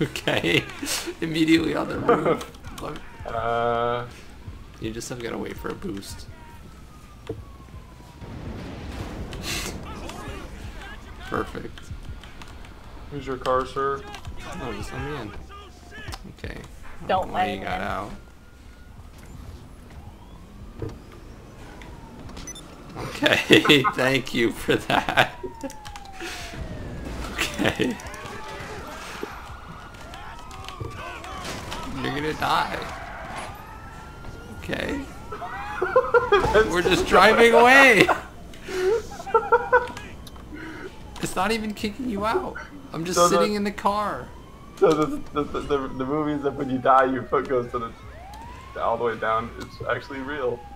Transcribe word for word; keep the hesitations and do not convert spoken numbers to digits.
Okay. Immediately on the roof. Uh, you just have got to wait for a boost. Perfect. Who's your car, sir? Oh, just let me in. Okay. Don't Why let you him got in. out? Okay, thank you for that. Okay. You're gonna die. Okay. We're just driving away. It's not even kicking you out. I'm just So sitting the- in the car. So the the, the the the movie is that when you die, your foot goes to the all the way down. It's actually real.